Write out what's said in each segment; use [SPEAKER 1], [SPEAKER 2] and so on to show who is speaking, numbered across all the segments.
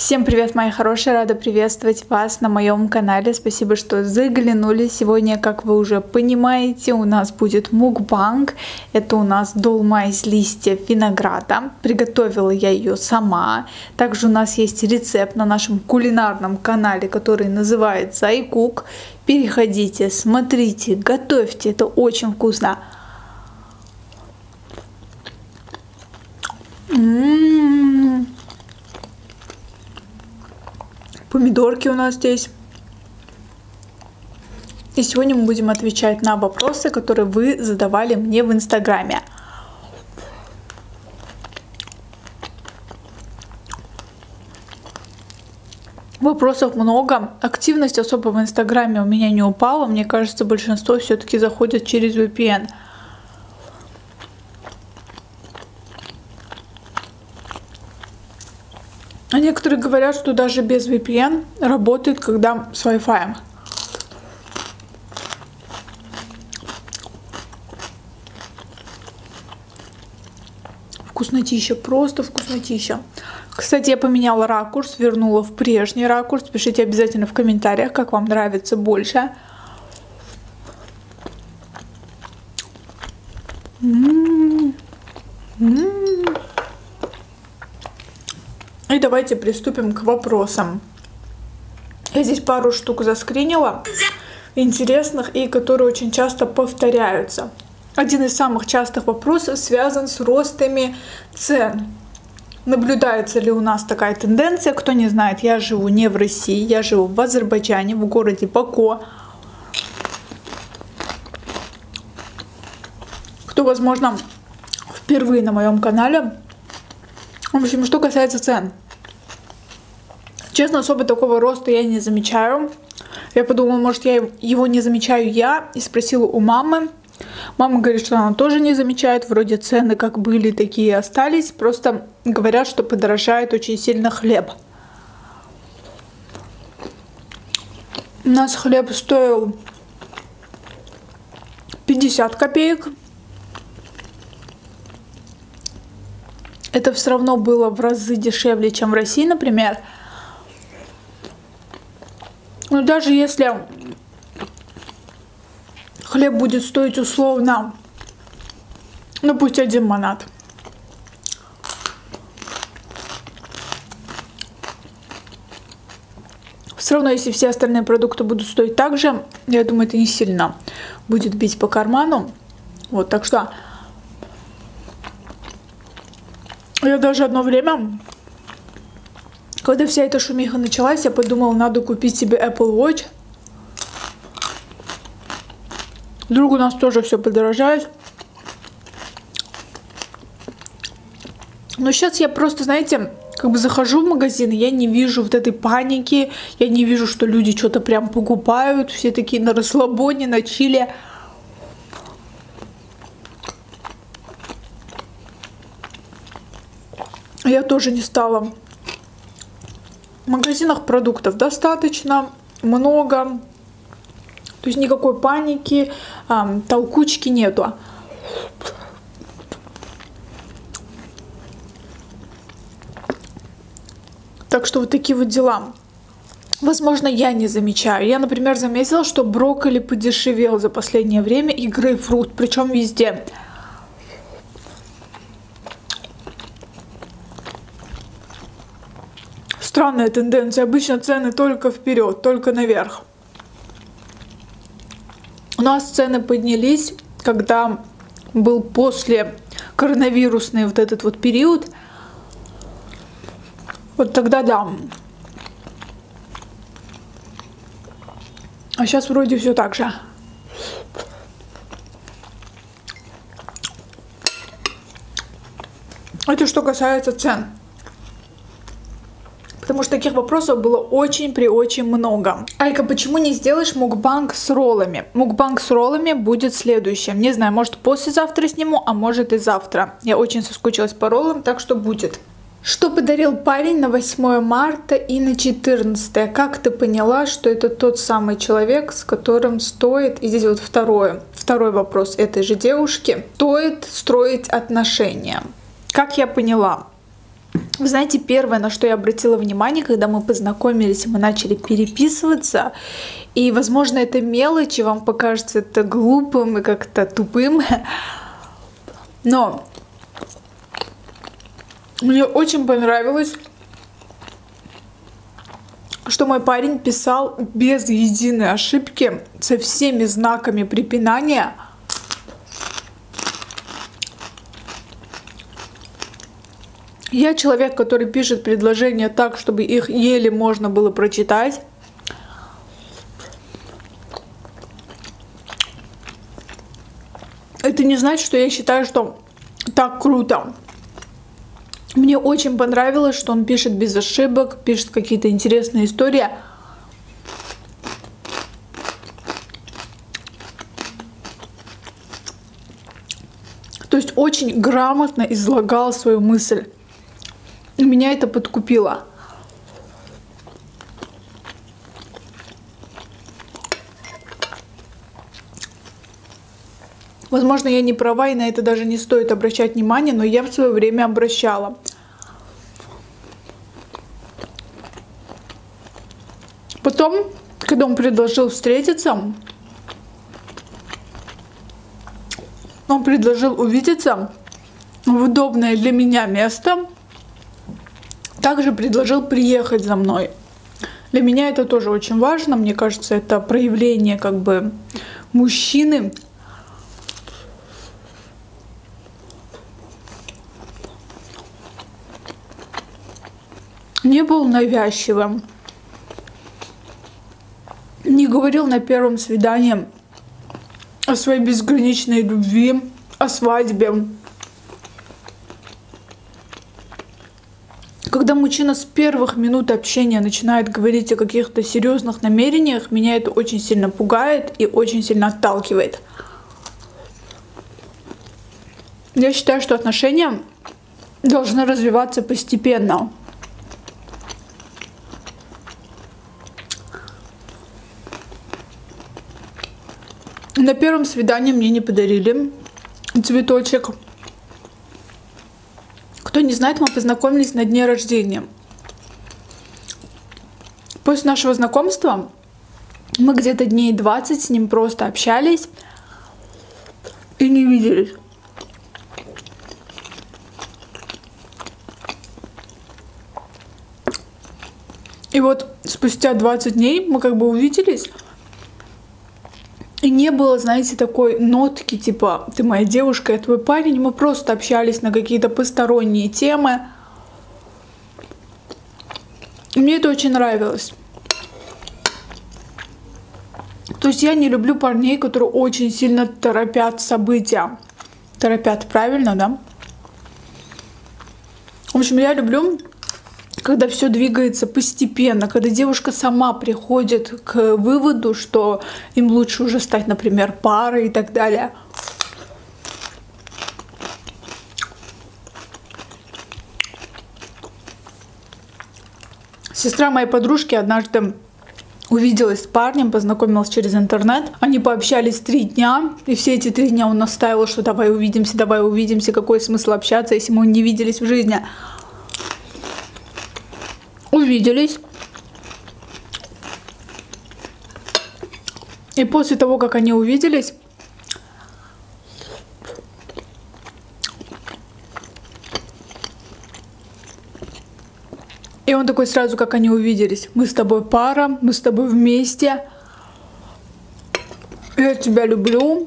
[SPEAKER 1] Всем привет, мои хорошие! Рада приветствовать вас на моем канале. Спасибо, что заглянули. Сегодня, как вы уже понимаете, у нас будет мукбанг. Это у нас долма из листьев винограда. Приготовила я ее сама. Также у нас есть рецепт на нашем кулинарном канале, который называется iCook. Переходите, смотрите, готовьте. Это очень вкусно. Помидорки у нас здесь. И сегодня мы будем отвечать на вопросы, которые вы задавали мне в Инстаграме. Вопросов много. Активность особо в Инстаграме у меня не упала. Мне кажется, большинство все-таки заходят через VPN. А некоторые говорят, что даже без VPN работает, когда с Wi-Fi. Вкуснотища, просто вкуснотища. Кстати, я поменяла ракурс, вернула в прежний ракурс. Пишите обязательно в комментариях, как вам нравится больше. И давайте приступим к вопросам. Я здесь пару штук заскринила, интересных и которые очень часто повторяются. Один из самых частых вопросов связан с ростами цен. Наблюдается ли у нас такая тенденция? Кто не знает, я живу не в России, я живу в Азербайджане, в городе Баку. Кто, возможно, впервые на моем канале. В общем, что касается цен. Честно, особо такого роста я не замечаю. Я подумала, может, я его не замечаю я, и спросила у мамы. Мама говорит, что она тоже не замечает. Вроде цены как были, такие и остались. Просто говорят, что подорожает очень сильно хлеб. У нас хлеб стоил 50 копеек. Это все равно было в разы дешевле, чем в России, например. Но даже если хлеб будет стоить условно, ну пусть 1 манат. Все равно, если все остальные продукты будут стоить так же, я думаю, это не сильно будет бить по карману. Вот, так что я даже одно время, когда вся эта шумиха началась, я подумала, надо купить себе Apple Watch. Вдруг у нас тоже все подорожает. Но сейчас я просто, знаете, как бы захожу в магазин, и я не вижу вот этой паники, я не вижу, что люди что-то прям покупают, все такие на расслабоне, на чиле. Я тоже не стала. В магазинах продуктов достаточно много, то есть никакой паники, толкучки нету. Так что вот такие вот дела. Возможно, я не замечаю. Я, например, заметила, что брокколи подешевел за последнее время и грейпфрут, причем везде. Странная тенденция. Обычно цены только вперед, только наверх. У нас цены поднялись, когда был после коронавирусный вот этот вот период. Вот тогда да. А сейчас вроде все так же. Это что касается цен. Потому что таких вопросов было очень много. Алька, почему не сделаешь мукбанг с роллами? Мукбанг с роллами будет следующим. Не знаю, может послезавтра сниму, а может и завтра. Я очень соскучилась по роллам, так что будет. Что подарил парень на 8 марта и на 14? Как ты поняла, что это тот самый человек, с которым стоит... И здесь вот второй вопрос этой же девушки. Стоит строить отношения. Как я поняла? Вы знаете, первое, на что я обратила внимание, когда мы познакомились, мы начали переписываться, и, возможно, это мелочь, и вам покажется это глупым и как-то тупым, но мне очень понравилось, что мой парень писал без единой ошибки, со всеми знаками препинания. Я человек, который пишет предложения так, чтобы их еле можно было прочитать. Это не значит, что я считаю, что так круто. Мне очень понравилось, что он пишет без ошибок, пишет какие-то интересные истории. То есть очень грамотно излагал свою мысль. И меня это подкупило. Возможно, я не права, и на это даже не стоит обращать внимание, но я в свое время обращала. Потом, когда он предложил встретиться, он предложил увидеться в удобное для меня место, также предложил приехать за мной. Для меня это тоже очень важно, мне кажется, это проявление как бы мужчины. Не был навязчивым, не говорил на первом свидании о своей безграничной любви, о свадьбе. Когда мужчина с первых минут общения начинает говорить о каких-то серьезных намерениях, меня это очень сильно пугает и очень сильно отталкивает. Я считаю, что отношения должны развиваться постепенно. На первом свидании мне не подарили цветочек. Кто не знает, мы познакомились на дне рождения. После нашего знакомства мы где-то дней 20 с ним просто общались и не виделись. И вот спустя 20 дней мы как бы увиделись. И не было, знаете, такой нотки, типа, ты моя девушка, я твой парень. Мы просто общались на какие-то посторонние темы. И мне это очень нравилось. То есть я не люблю парней, которые очень сильно торопят события. Торопят, правильно, да? В общем, я люблю, когда все двигается постепенно, когда девушка сама приходит к выводу, что им лучше уже стать, например, парой и так далее. Сестра моей подружки однажды увиделась с парнем, познакомилась через интернет. Они пообщались 3 дня, и все эти 3 дня он настаивал, что давай увидимся, какой смысл общаться, если мы не виделись в жизни. Увиделись. И после того, как они увиделись, и он такой сразу, как они увиделись: мы с тобой пара, мы с тобой вместе, я тебя люблю.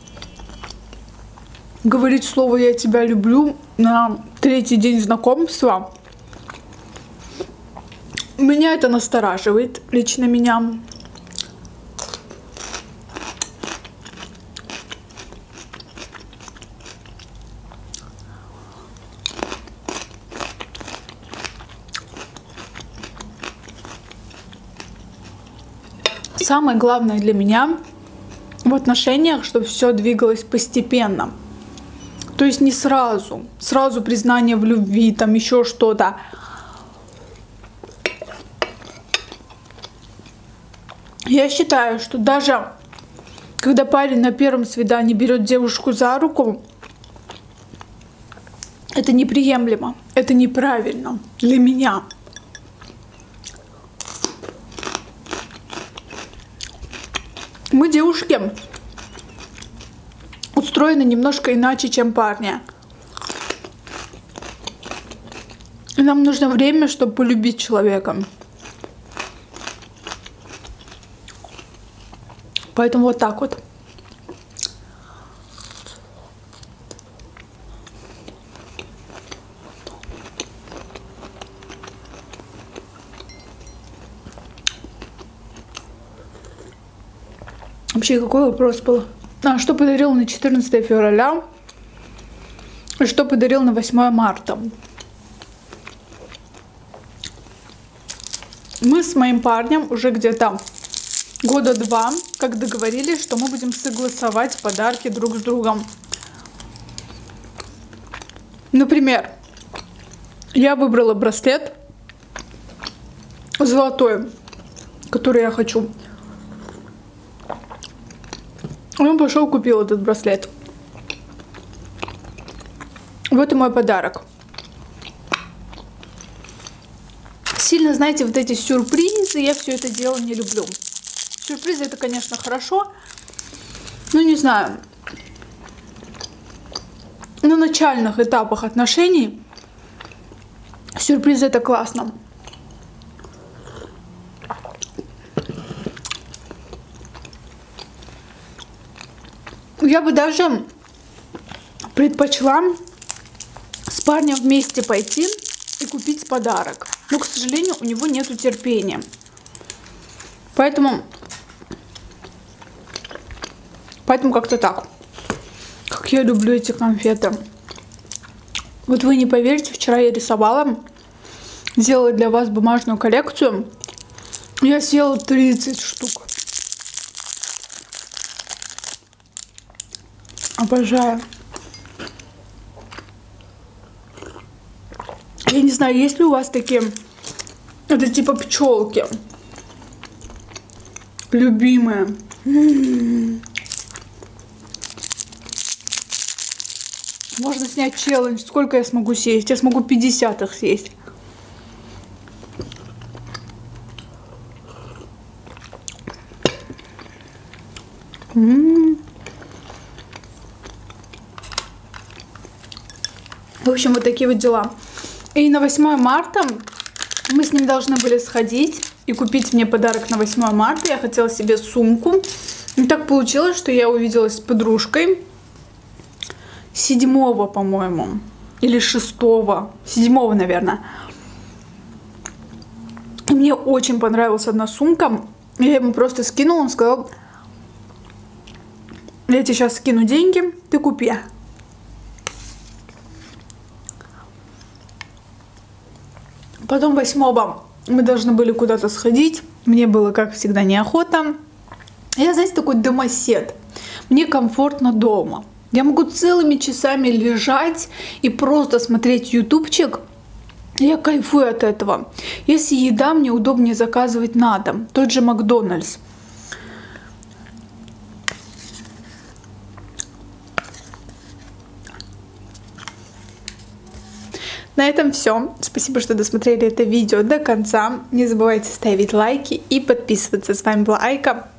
[SPEAKER 1] Говорить слово «я тебя люблю» на 3-й день знакомства. Меня это настораживает, лично меня. Самое главное для меня в отношениях, чтобы все двигалось постепенно. То есть не сразу признание в любви, там еще что-то. Я считаю, что даже когда парень на первом свидании берет девушку за руку, Это неприемлемо, это неправильно для меня. Мы, девушки, устроены немножко иначе, чем парни. И нам нужно время, чтобы полюбить человека. Поэтому вот так вот. Вообще, какой вопрос был? Что подарил на 14 февраля? И что подарил на 8 марта? Мы с моим парнем уже где-то года 2, как договорились, что мы будем согласовать подарки друг с другом. Например, я выбрала браслет золотой, который я хочу. Он пошел купил этот браслет. Вот и мой подарок. Сильно, знаете, вот эти сюрпризы, я все это дело не люблю. Сюрпризы это, конечно, хорошо. Но не знаю. На начальных этапах отношений сюрпризы это классно. Я бы даже предпочла с парнем вместе пойти и купить подарок. Но, к сожалению, у него нету терпения. Поэтому как-то так. Как я люблю эти конфеты. Вот вы не поверите, вчера я рисовала, делала для вас бумажную коллекцию. Я съела 30 штук. Обожаю. Я не знаю, есть ли у вас такие, это типа пчелки, любимые. Можно снять челлендж, сколько я смогу съесть. Я смогу 50 их съесть. В общем, вот такие вот дела. И на 8 марта мы с ним должны были сходить и купить мне подарок на 8 марта. Я хотела себе сумку. И так получилось, что я увиделась с подружкой 7-го, по-моему, или 6-го, 7-го, наверное. И мне очень понравилась одна сумка. Я ему просто скинула, он сказал: я тебе сейчас скину деньги, ты купи. Потом 8-го мы должны были куда-то сходить. Мне было, как всегда, неохота. Я, знаете, такой домосед. Мне комфортно дома. Я могу целыми часами лежать и просто смотреть ютубчик. Я кайфую от этого. Если еда, мне удобнее заказывать на дом. Тот же Макдональдс. На этом все. Спасибо, что досмотрели это видео до конца. Не забывайте ставить лайки и подписываться. С вами была Айка.